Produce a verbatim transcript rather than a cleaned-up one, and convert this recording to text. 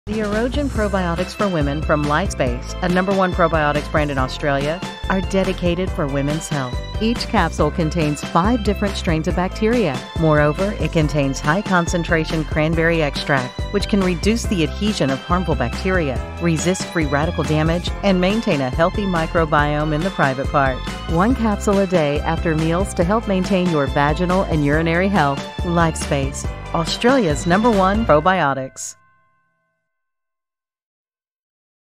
The Urogen Probiotics for Women from Lifespace, a number one probiotics brand in Australia, are dedicated for women's health. Each capsule contains five different strains of bacteria. Moreover, it contains high concentration cranberry extract, which can reduce the adhesion of harmful bacteria, resist free radical damage, and maintain a healthy microbiome in the private part. One capsule a day after meals to help maintain your vaginal and urinary health. Lifespace, Australia's number one probiotics.